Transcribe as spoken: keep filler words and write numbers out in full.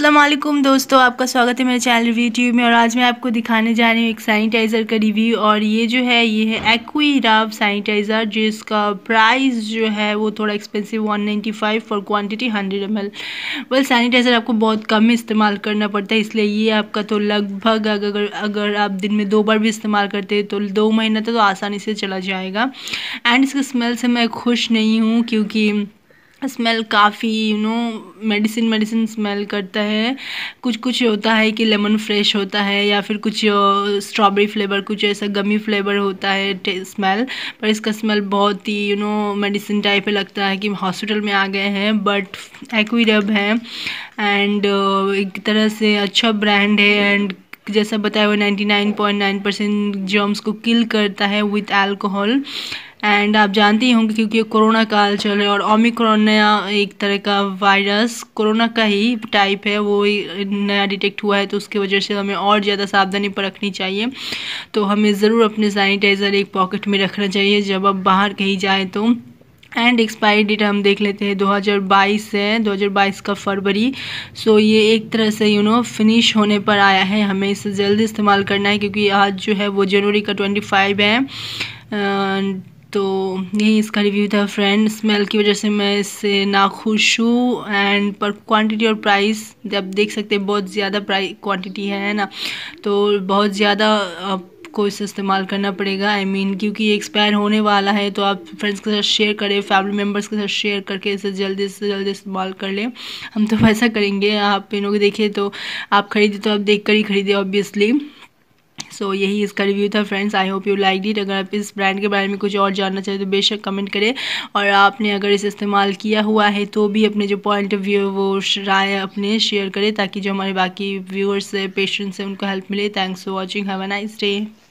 अस्सलाम वालेकुम दोस्तों, आपका स्वागत है मेरे चैनल रिव्यू ट्यूब में। और आज मैं आपको दिखाने जा रही हूँ एक सैनिटाइज़र का रिव्यू। और ये जो है ये है एक्वीराव सैनिटाइज़र, जिसका प्राइस जो है वो थोड़ा expensive one ninety five for quantity hundred ML well. वेल सैनिटाइज़र आपको बहुत कम इस्तेमाल करना पड़ता है, इसलिए ये आपका तो लगभग अगर अगर आप दिन में दो बार भी इस्तेमाल करते हैं तो दो महीना तो, तो आसानी से चला जाएगा। एंड इसके स्मेल से मैं खुश नहीं हूँ, क्योंकि स्मेल काफ़ी you know medicine medicine smell करता है। कुछ कुछ होता है कि लेमन फ्रेश होता है, या फिर कुछ स्ट्रॉबेरी फ्लेवर, कुछ ऐसा गमी फ्लेवर होता है स्मेल। पर इसका स्मेल बहुत ही यू नो मेडिसिन टाइप लगता है कि हॉस्पिटल में आ गए हैं। बट एक्वीरब है एंड एक तरह से अच्छा ब्रांड है। एंड जैसा बताया हुआ ninety nine point nine percent germs को किल करता है विथ अल्कोहल। एंड आप जानते ही होंगे, क्योंकि कोरोना काल चल रहा है और ओमिक्रॉन नया एक तरह का वायरस कोरोना का ही टाइप है, वो नया डिटेक्ट हुआ है, तो उसकी वजह से हमें और ज़्यादा सावधानी बरतनी चाहिए। तो हमें ज़रूर अपने सैनिटाइज़र एक पॉकेट में रखना चाहिए जब आप बाहर कहीं जाए तो। एंड एक्सपायरी डेट हम देख लेते हैं, दो हज़ार बाईस है, दो हज़ार बाईस का फरवरी। सो ये एक तरह से यू नो फिनिश होने पर आया है। हमें इसे जल्दी इस्तेमाल करना है, क्योंकि आज जो है वो जनवरी का ट्वेंटी फाइव है। uh, तो यही इसका रिव्यू था फ्रेंड। स्मेल की वजह से मैं इससे नाखुश हूँ। एंड पर क्वांटिटी और प्राइस जब देख सकते हैं बहुत ज़्यादा प्राइस क्वांटिटी है ना, तो बहुत ज़्यादा आपको इसे इस्तेमाल करना पड़ेगा। आई I मीन mean, क्योंकि ये एक्सपायर होने वाला है, तो आप फ्रेंड्स के साथ शेयर करें, फैमिली मेम्बर्स के साथ शेयर करके इसे जल्दी से जल्दी इस्तेमाल कर लें। हम तो वैसा करेंगे, आप इन लोग देखिए तो आप खरीदे तो आप देख कर ही खरीदे ऑब्वियसली। सो so, यही इसका रिव्यू था friends. I hope you like it. अगर आप इस ब्रांड के बारे में कुछ और जानना चाहें तो बेशक कमेंट करें। और आपने अगर इसे इस्तेमाल किया हुआ है तो भी अपने जो पॉइंट ऑफ व्यू वो राय अपने शेयर करें, ताकि जो हमारे बाकी व्यूअर्स है, पेशेंट्स हैं, उनको हेल्प मिले। Thanks for watching, have a nice day.